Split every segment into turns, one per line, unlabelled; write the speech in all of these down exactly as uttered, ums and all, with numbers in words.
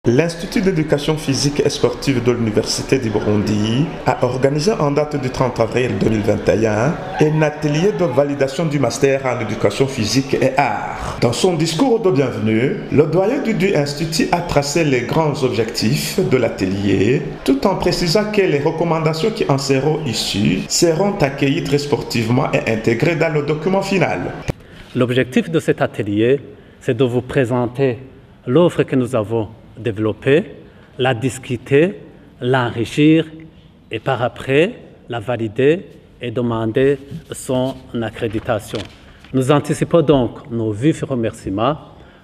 L'Institut d'éducation physique et sportive de l'Université du Burundi a organisé en date du trente avril deux mille vingt et un un atelier de validation du master en éducation physique et art. Dans son discours de bienvenue, le doyen du dit institut a tracé les grands objectifs de l'atelier, tout en précisant que les recommandations qui en seront issues seront accueillies très sportivement et intégrées dans le document final.
L'objectif de cet atelier, c'est de vous présenter l'offre que nous avons développer, la discuter, l'enrichir et par après la valider et demander son accréditation. Nous anticipons donc nos vifs remerciements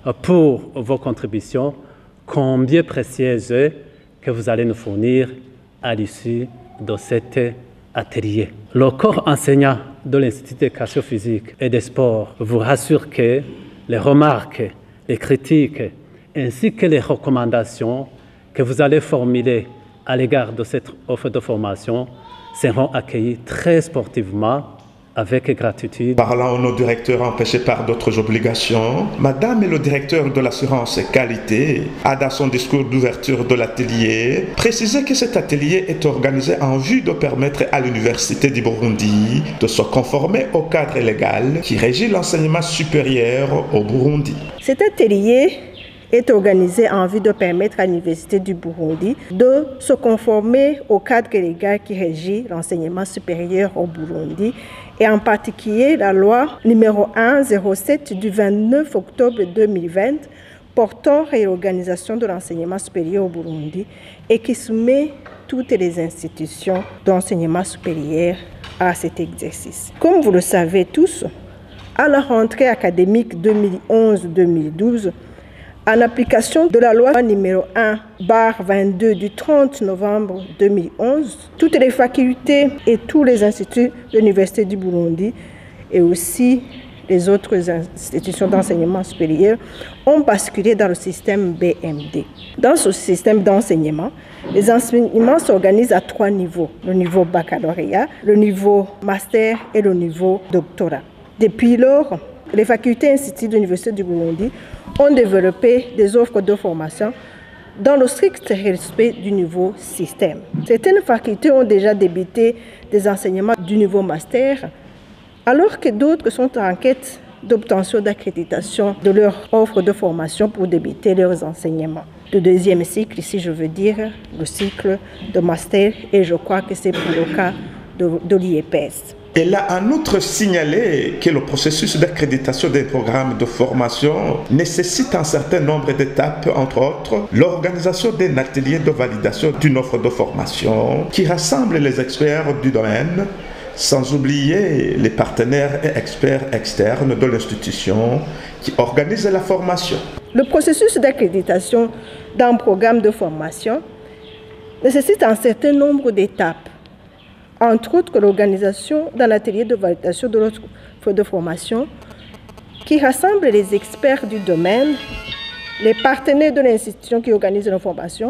pour vos contributions, combien précieuses que vous allez nous fournir à l'issue de cet atelier. Le corps enseignant de l'Institut d'éducation physique et des sports vous rassure que les remarques, les critiques ainsi que les recommandations que vous allez formuler à l'égard de cette offre de formation seront accueillies très sportivement, avec gratitude.
Parlant au nom du directeur empêché par d'autres obligations, Madame et le directeur de l'assurance qualité a dans son discours d'ouverture de l'atelier précisé que cet atelier est organisé en vue de permettre à l'Université du Burundi de se conformer au cadre légal qui régit l'enseignement supérieur au Burundi.
Cet atelier est organisé en vue de permettre à l'Université du Burundi de se conformer au cadre légal qui régit l'enseignement supérieur au Burundi et en particulier la loi numéro un zéro sept du vingt-neuf octobre deux mille vingt portant réorganisation de l'enseignement supérieur au Burundi et qui soumet toutes les institutions d'enseignement supérieur à cet exercice. Comme vous le savez tous, à la rentrée académique deux mille onze deux mille douze, en application de la loi numéro un barre vingt-deux du trente novembre deux mille onze, toutes les facultés et tous les instituts de l'Université du Burundi et aussi les autres institutions d'enseignement supérieur ont basculé dans le système B M D. Dans ce système d'enseignement, les enseignements s'organisent à trois niveaux, le niveau baccalauréat, le niveau master et le niveau doctorat. Depuis lors, les facultés et instituts de l'Université du Burundi ont développé des offres de formation dans le strict respect du nouveau système. Certaines facultés ont déjà débuté des enseignements du niveau master, alors que d'autres sont en quête d'obtention d'accréditation de leur offre de formation pour débuter leurs enseignements. Le deuxième cycle, ici je veux dire le cycle de master, et je crois que c'est pour le cas de, de l'I E P S.
Elle a en outre signalé que le processus d'accréditation des programmes de formation nécessite un certain nombre d'étapes, entre autres l'organisation d'un atelier de validation d'une offre de formation qui rassemble les experts du domaine, sans oublier les partenaires et experts externes de l'institution qui organisent la formation.
Le processus d'accréditation d'un programme de formation nécessite un certain nombre d'étapes, entre autres l'organisation d'un atelier de validation de l'offre de formation qui rassemble les experts du domaine, les partenaires de l'institution qui organise la formation,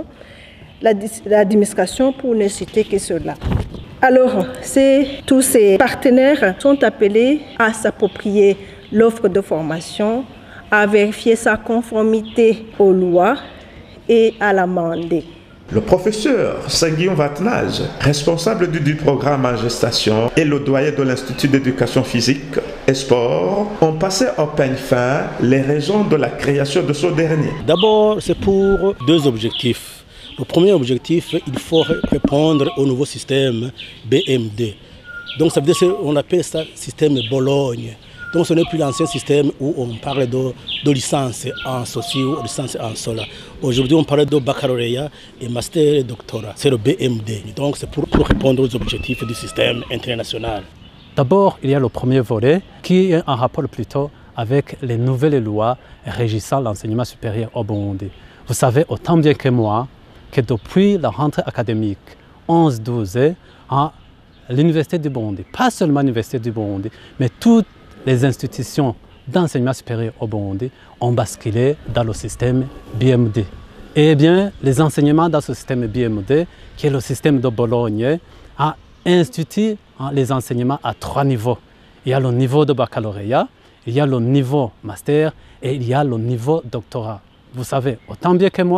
l'administration pour ne citer que cela. Alors, tous ces partenaires sont appelés à s'approprier l'offre de formation, à vérifier sa conformité aux lois et à l'amender.
Le professeur Senguion Vatnage, responsable du, du programme en gestation, et le doyen de l'Institut d'éducation physique et sport ont passé au peigne fin les raisons de la création de ce dernier.
D'abord, c'est pour deux objectifs. Le premier objectif, il faut répondre au nouveau système B M D. Donc ça veut dire qu'on appelle ça système Bologne. Donc ce n'est plus l'ancien système où on parle de, de licence en socio ou licence en sola. Aujourd'hui on parle de baccalauréat et master et doctorat. C'est le B M D. Donc c'est pour, pour répondre aux objectifs du système international.
D'abord, il y a le premier volet qui est en rapport plutôt avec les nouvelles lois régissant l'enseignement supérieur au Burundi. Vous savez autant bien que moi que depuis la rentrée académique onze douze à l'Université du Burundi, pas seulement l'Université du Burundi, mais toutes les institutions d'enseignement supérieur au Burundi ont basculé dans le système B M D. Eh bien, les enseignements dans ce système B M D, qui est le système de Bologne, a institué les enseignements à trois niveaux. Il y a le niveau de baccalauréat, il y a le niveau master et il y a le niveau doctorat. Vous savez autant bien que moi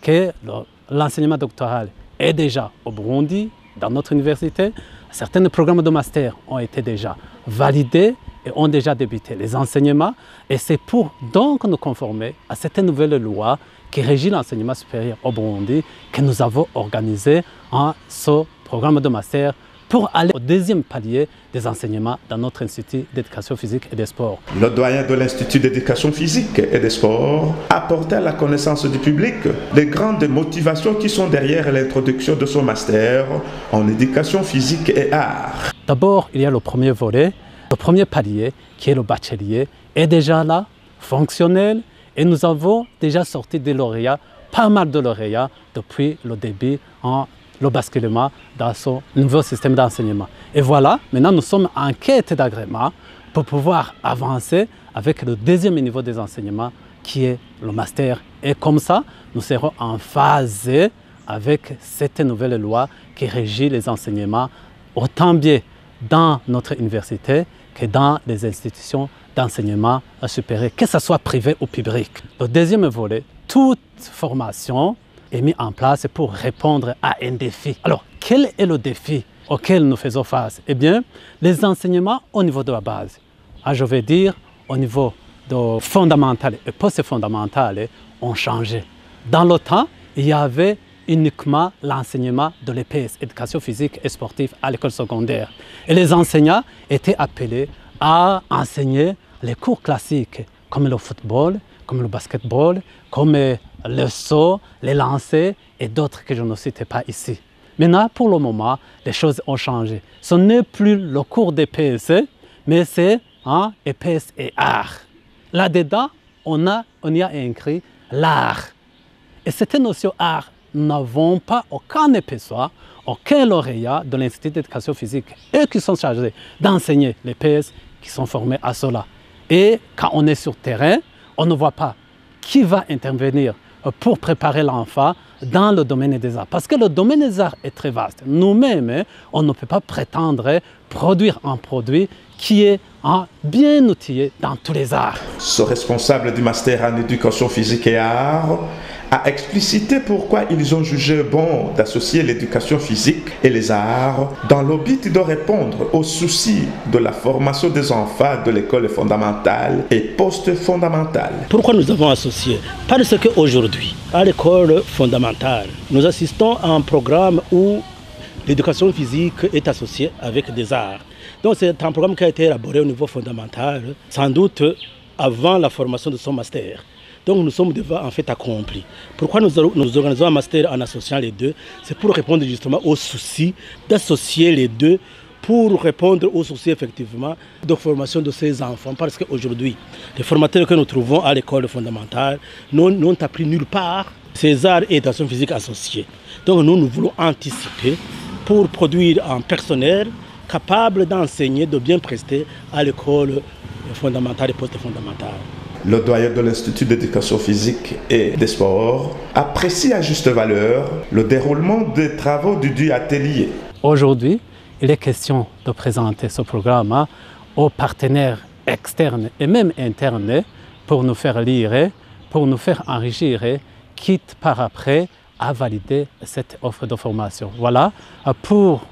que l'enseignement doctoral est déjà au Burundi, dans notre université. Certains programmes de master ont été déjà validés et ont déjà débuté les enseignements. Et c'est pour donc nous conformer à cette nouvelle loi qui régit l'enseignement supérieur au Burundi que nous avons organisé en ce programme de master pour aller au deuxième palier des enseignements dans notre Institut d'éducation physique et des sports.
Le doyen de l'Institut d'éducation physique et des sports a porté à la connaissance du public les grandes motivations qui sont derrière l'introduction de son master en éducation physique et art.
D'abord, il y a le premier volet, le premier palier qui est le bachelier, est déjà là, fonctionnel, et nous avons déjà sorti des lauréats, pas mal de lauréats depuis le début en le basculement dans ce nouveau système d'enseignement. Et voilà, maintenant nous sommes en quête d'agrément pour pouvoir avancer avec le deuxième niveau des enseignements qui est le master. Et comme ça, nous serons en phase avec cette nouvelle loi qui régit les enseignements autant bien dans notre université que dans les institutions d'enseignement supérieur, que ce soit privé ou public. Le deuxième volet, toute formation est mis en place pour répondre à un défi. Alors, quel est le défi auquel nous faisons face? Eh bien, les enseignements au niveau de la base, ah, je vais dire au niveau de fondamental et post-fondamental, ont changé. Dans le temps, il y avait uniquement l'enseignement de l'E P S, éducation physique et sportive à l'école secondaire. Et les enseignants étaient appelés à enseigner les cours classiques comme le football, comme le basketball, comme le saut, les lancers et d'autres que je ne citais pas ici. Maintenant, pour le moment, les choses ont changé. Ce n'est plus le cours d'E P S, mais c'est hein, E P S et art. Là-dedans, on, a, on y a inscrit l'art. Et cette notion art, nous n'avons pas aucun épaisseur, aucun lauréat de l'Institut d'éducation physique, eux qui sont chargés d'enseigner les P S, qui sont formés à cela. Et quand on est sur terrain, on ne voit pas qui va intervenir pour préparer l'enfant dans le domaine des arts. Parce que le domaine des arts est très vaste. Nous-mêmes, on ne peut pas prétendre produire un produit qui est hein, bien outillé dans tous les arts.
Ce responsable du master en éducation physique et art a explicité pourquoi ils ont jugé bon d'associer l'éducation physique et les arts dans le but de répondre aux soucis de la formation des enfants de l'école fondamentale et post-fondamentale.
Pourquoi nous avons associé? Parce qu'aujourd'hui, à l'école fondamentale, nous assistons à un programme où l'éducation physique est associée avec des arts. Donc c'est un programme qui a été élaboré au niveau fondamental, sans doute avant la formation de son master. Donc nous sommes devant en fait accomplis. Pourquoi nous, nous organisons un master en associant les deux? C'est pour répondre justement aux soucis d'associer les deux, pour répondre aux soucis effectivement de formation de ces enfants. Parce qu'aujourd'hui, les formateurs que nous trouvons à l'école fondamentale n'ont appris nulle part ces arts et éducation physique associés. Donc nous, nous voulons anticiper pour produire un personnel capable d'enseigner, de bien prester à l'école fondamentale et post-fondamentale.
Le doyen de l'Institut d'éducation physique et des sports apprécie à juste valeur le déroulement des travaux du dit atelier.
Aujourd'hui, il est question de présenter ce programme aux partenaires externes et même internes pour nous faire lire, pour nous faire enrichir, quitte par après à valider cette offre de formation. Voilà pour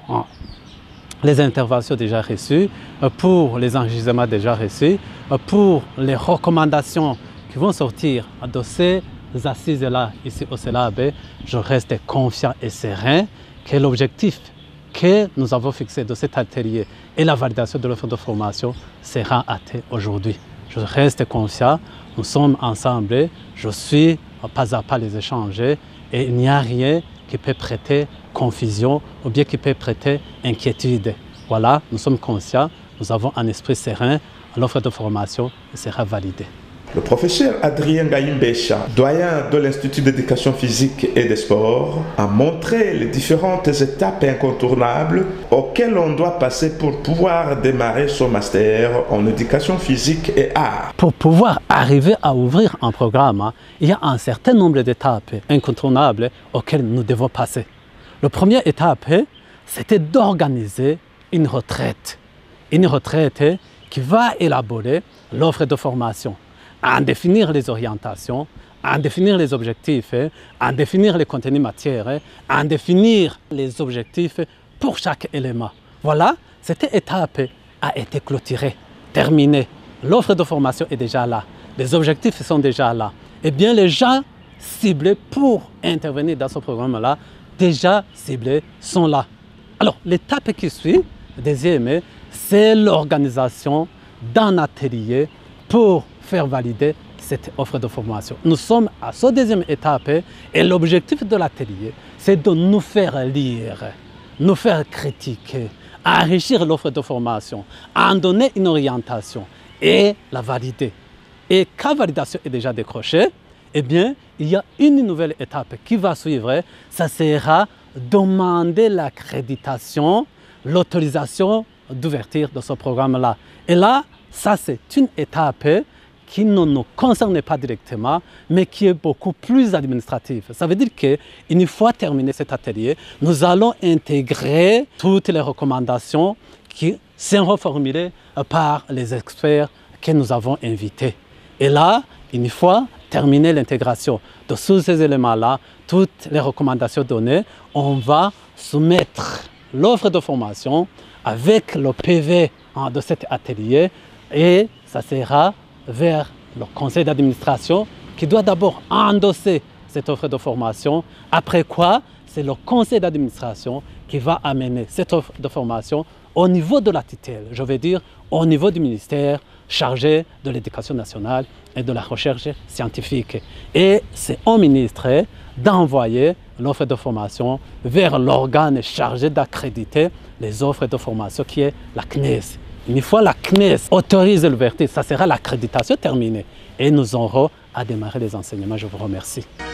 les interventions déjà reçues, pour les enregistrements déjà reçus, pour les recommandations qui vont sortir de ces assises-là ici au CELAB. Je reste confiant et serein que l'objectif que nous avons fixé de cet atelier et la validation de l'offre de formation sera atteint aujourd'hui. Je reste confiant, nous sommes ensemble, je suis pas à pas les échanger et il n'y a rien qui peut prêter confusion ou bien qui peut prêter inquiétude. Voilà, nous sommes conscients, nous avons un esprit serein, l'offre de formation sera validée.
Le professeur Adrien Gaïmbécha, doyen de l'Institut d'éducation physique et des sports, a montré les différentes étapes incontournables auxquelles on doit passer pour pouvoir démarrer son master en éducation physique et art.
Pour pouvoir arriver à ouvrir un programme, il y a un certain nombre d'étapes incontournables auxquelles nous devons passer. La première étape, c'était d'organiser une retraite. Une retraite qui va élaborer l'offre de formation, en définir les orientations, en définir les objectifs, en définir les contenus matières, en définir les objectifs pour chaque élément. Voilà, cette étape a été clôturée, terminée. L'offre de formation est déjà là, les objectifs sont déjà là. Eh bien, les gens ciblés pour intervenir dans ce programme-là, déjà ciblés, sont là. Alors, l'étape qui suit, deuxième, c'est l'organisation d'un atelier pour faire valider cette offre de formation. Nous sommes à cette deuxième étape et l'objectif de l'atelier, c'est de nous faire lire, nous faire critiquer, enrichir l'offre de formation, en donner une orientation et la valider. Et quand la validation est déjà décrochée, eh bien, il y a une nouvelle étape qui va suivre, ça sera demander l'accréditation, l'autorisation d'ouverture de ce programme-là. Et là, ça c'est une étape qui ne nous concerne pas directement, mais qui est beaucoup plus administrative. Ça veut dire qu'une fois terminé cet atelier, nous allons intégrer toutes les recommandations qui seront formulées par les experts que nous avons invités. Et là, une fois terminé l'intégration de tous ces éléments-là, toutes les recommandations données, on va soumettre l'offre de formation avec le P V de cet atelier et ça sera vers le conseil d'administration qui doit d'abord endosser cette offre de formation, après quoi c'est le conseil d'administration qui va amener cette offre de formation au niveau de la tutelle, je veux dire au niveau du ministère chargé de l'éducation nationale et de la recherche scientifique. Et c'est au ministre d'envoyer l'offre de formation vers l'organe chargé d'accréditer les offres de formation qui est la C N E S. Une fois la C N E S autorise l'ouverture, ça sera l'accréditation terminée et nous aurons à démarrer les enseignements. Je vous remercie.